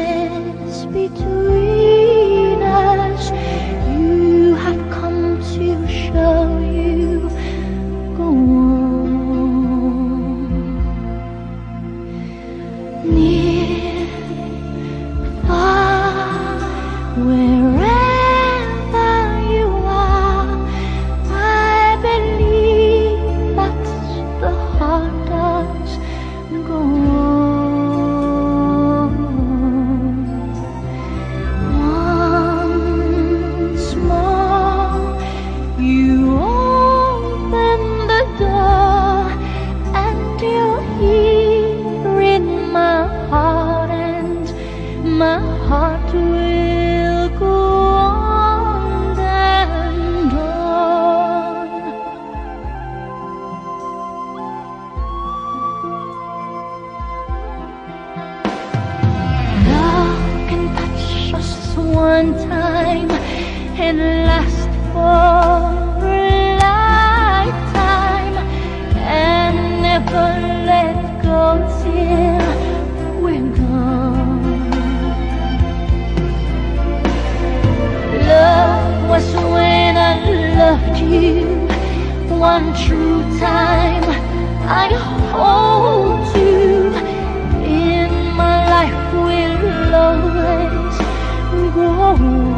is between us. You have come to show you. Go on. Near, far, wherever you are, I believe that the heart does go on. Once more, you open the door, and you're here in my heart, and my heart will go on and on. Love can touch us one time and last for a lifetime, and never let go till we're gone. Love was when I loved you one true time. I hold you in my life, will always go on.